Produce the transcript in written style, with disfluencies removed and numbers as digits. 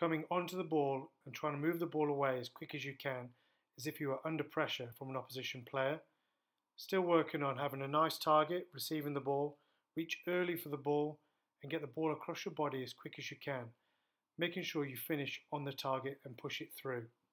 coming onto the ball and trying to move the ball away as quick as you can, as if you are under pressure from an opposition player. Still working on having a nice target, receiving the ball, reach early for the ball and get the ball across your body as quick as you can, making sure you finish on the target and push it through.